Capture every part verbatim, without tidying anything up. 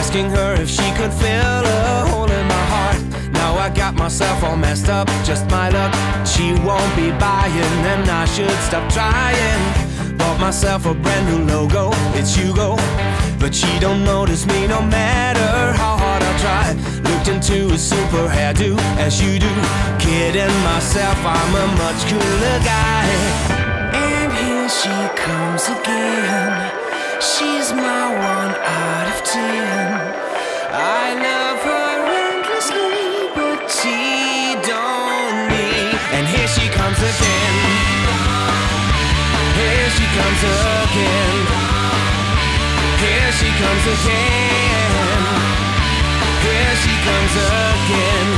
asking her if she could fill a hole in my heart. Now I got myself all messed up, just my luck. She won't be buying, and I should stop trying. Bought myself a brand new logo, it's Hugo, but she don't notice me no matter how hard I try. Looked into a super hairdo, as you do, kidding myself, I'm a much cooler guy. And here she comes again, she's my one out of ten. I love her endlessly, but she don't need. And here she comes again, here she comes again, here she comes again, here she comes again.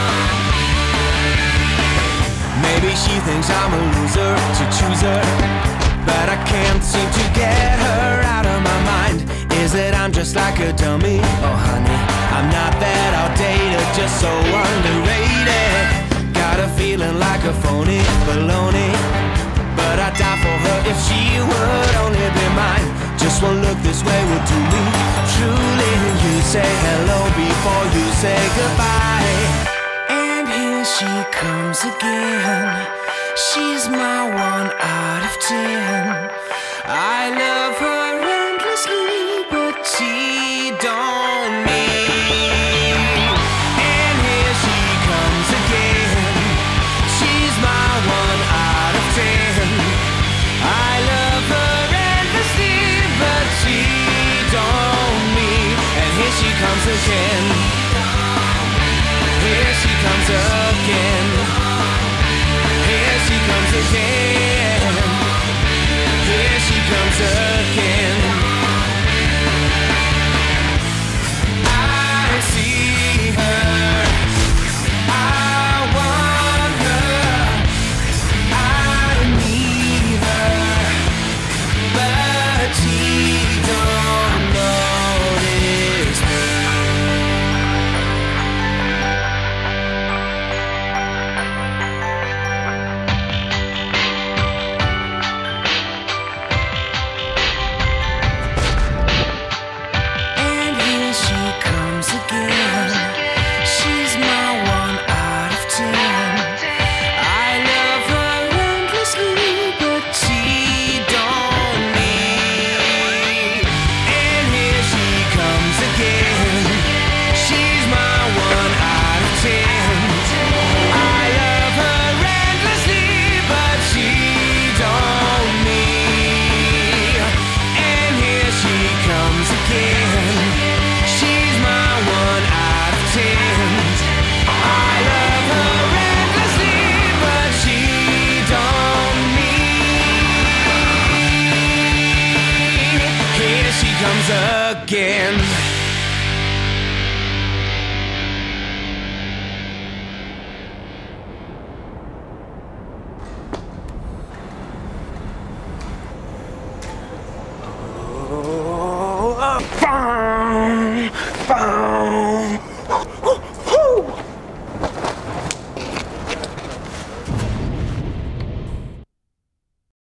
Maybe she thinks I'm a loser to choose her, but I can't seem to get her out of my mind. Is it I'm just like a dummy? Oh honey, I'm not that outdated, just so underrated. Got a feeling like a phony baloney, but I'd die for her if she would only be mine. Just one look this way would do me truly. You say hello before you say goodbye. And here she comes again, she's my one out of ten. I love her endlessly, but she don't need. And here she comes again, she's my one out of ten. I love her endlessly, but she don't need. And here she comes again, here she comes again, here she comes again, here she comes again. I see her, I want her, I need her, but she don't notice me. Again. Oh,